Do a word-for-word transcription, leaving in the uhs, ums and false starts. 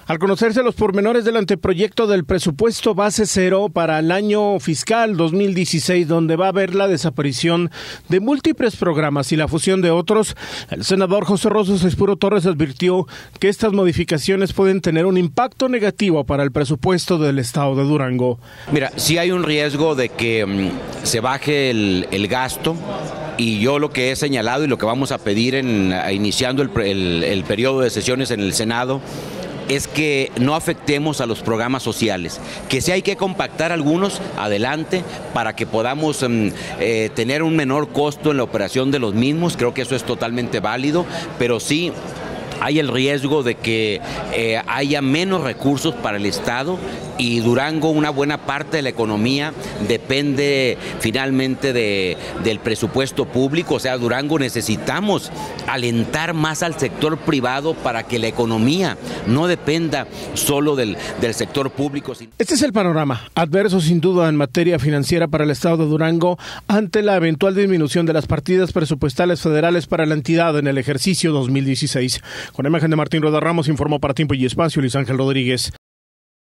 Al conocerse los pormenores del anteproyecto del presupuesto base cero para el año fiscal dos mil dieciséis, donde va a haber la desaparición de múltiples programas y la fusión de otros, el senador José Rosos Espuro Torres advirtió que estas modificaciones pueden tener un impacto negativo para el presupuesto del estado de Durango. Mira, sí hay un riesgo de que um, se baje el, el gasto. Y yo lo que he señalado y lo que vamos a pedir en, iniciando el, el, el periodo de sesiones en el Senado es que no afectemos a los programas sociales, que si hay que compactar algunos, adelante, para que podamos um, eh, tener un menor costo en la operación de los mismos. Creo que eso es totalmente válido, pero sí hay el riesgo de que eh, haya menos recursos para el Estado, y Durango, una buena parte de la economía depende finalmente de, del presupuesto público. O sea, Durango necesitamos alentar más al sector privado para que la economía no dependa solo del, del sector público. Este es el panorama adverso sin duda en materia financiera para el estado de Durango ante la eventual disminución de las partidas presupuestales federales para la entidad en el ejercicio dos mil dieciséis. Con imagen de Martín Roda Ramos, informó para Tiempo y Espacio Luis Ángel Rodríguez.